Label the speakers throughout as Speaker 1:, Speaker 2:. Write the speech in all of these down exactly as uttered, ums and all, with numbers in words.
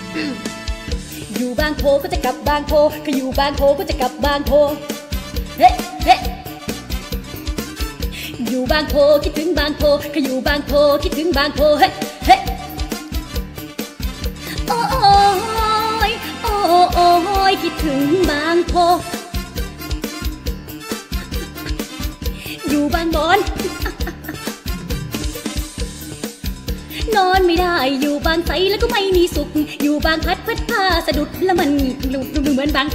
Speaker 1: อยู่บางโพก็จะกลับบางโพก็อยู่บางโพก็จะกลับบางโพเฮ้เฮ้อยู่บางโพคิดถึงบางโพก็อยู่บางโพคิดถึงบางโพเฮ้เฮ้โอ้ยโอ้โอ้ยคิดถึงบางโพอยู่บางบอนนอนไม่ได้อยู่บางไสแล้วก็ไม่มีสุขอยู่บางพัดพัดผ้าสะดุดแล้วมันเหมือนบางโพ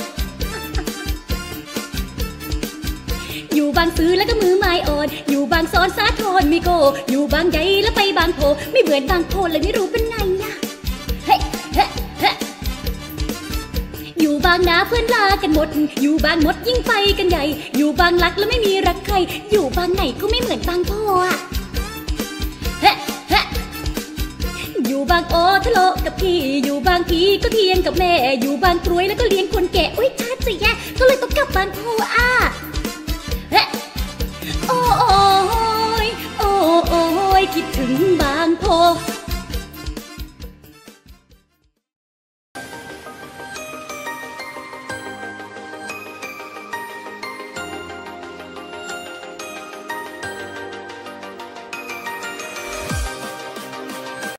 Speaker 1: อยู่บางซื้อแล้วก็มือไม้อ่อนอยู่บางซ้อนสาทรมีโกอยู่บางใหญ่แล้วไปบางโพไม่เหมือนบางโพเลยไม่รู้เป็นไงอะเฮ้เฮ้เฮ้อยู่บางนาเพื่อนลากันหมดอยู่บางมดยิ่งไปกันใหญ่อยู่บางรักแล้วไม่มีรักใครอยู่บางไหนก็ไม่เหมือนบางโพอะเฮ้เฮ้อยู่บางโอทะเลาะกับพี่อยู่บางพีก็เทียงกับแม่อยู่บางกรวยแล้วก็เลี้ยงคนแก่อุ้ยชัดสิแย่ก็เลยต้องกลับบางโพอ่ะโอ้โอ้ยโอ้โอ้ยคิดถึงบางโพ